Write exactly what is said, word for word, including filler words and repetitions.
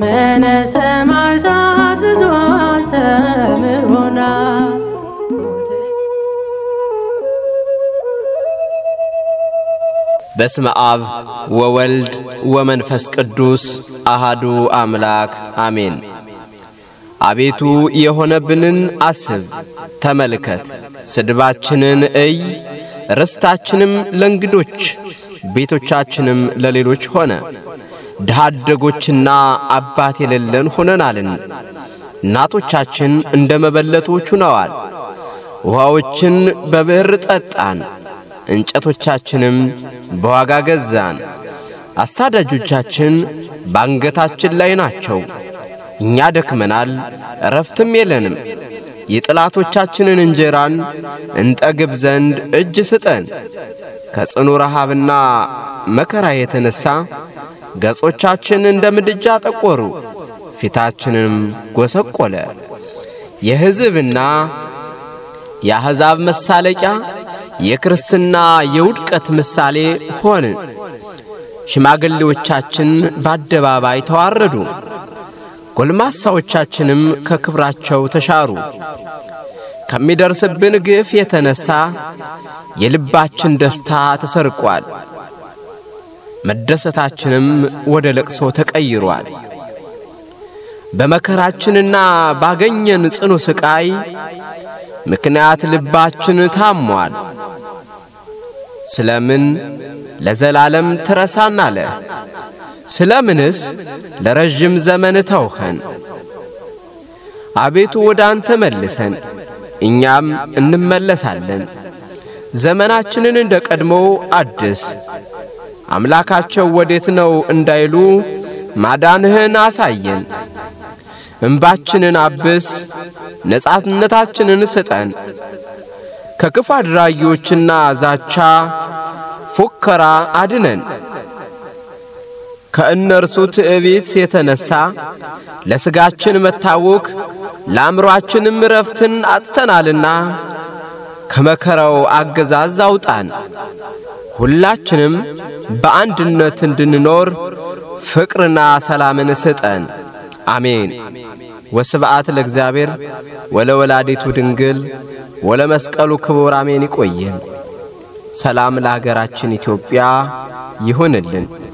ዘመነ ሰማዕታት ብዙ አስተምሮናል። በስመ አብ ወወልድ ወመንፈስ ቅዱስ አሃዱ አምላክ አሜን። አቤቱ የሆነብንን አስብ ተመልከት፣ ስድባችንን እይ። ርስታችንም ለእንግዶች ቤቶቻችንም ለሌሎች ሆነ። ድሃ አደጎችና አባት የሌለን ሆነናልን። እናቶቻችን እንደ መበለቶች ሆነዋል። ውሃዎችን በብር ጠጣን፣ እንጨቶቻችንም በዋጋ ገዛን። አሳዳጆቻችን ባንገታችን ላይ ናቸው። እኛ ደክመናል፣ እረፍትም የለንም። የጥላቶቻችንን እንጀራን እንጠግብ ዘንድ እጅ ስጠን። ከጽኑ ረሃብና መከራ የተነሳ ገጾቻችን እንደ ምድጃ ጠቆሩ፣ ፊታችንም ጎሰቆለ። የሕዝብና የአሕዛብ መሳለቂያ የክርስትና የውድቀት ምሳሌ ሆንን። ሽማግሌዎቻችን በአደባባይ ተዋረዱ፣ ጎልማሳዎቻችንም ከክብራቸው ተሻሩ። ከሚደርስብን ግፍ የተነሳ የልባችን ደስታ ተሰርቋል፣ መደሰታችንም ወደ ለቅሶ ተቀይሯል። በመከራችንና ባገኘን ጽኑ ስቃይ ምክንያት ልባችን ታሟል። ስለምን ለዘላለም ትረሳናለ? ስለምንስ ለረጅም ዘመን ተውኸን? አቤቱ ወደ አንተ መልሰን፣ እኛም እንመለሳለን። ዘመናችንን እንደ ቀድሞው አድስ። አምላካቸው ወዴት ነው እንዳይሉ ማዳንህን አሳየን። እንባችንን አብስ፣ ነጻነታችንን ስጠን። ከክፉ አድራጊዎችና ዛቻ ፉከራ አድነን። ከእነርሱ ትዕቢት የተነሳ ለሥጋችን መታወክ ለአእምሮአችንም ረፍትን አጥተናልና ከመከራው አገዛዝ አውጣን። ሁላችንም በአንድነት እንድንኖር ፍቅርና ሰላምን ስጠን። አሜን። ወስብዓት ለእግዚአብሔር ወለወላዲቱ ድንግል ወለመስቀሉ ክቡር አሜን። ይቆየን። ሰላም ለሀገራችን ኢትዮጵያ ይሁንልን።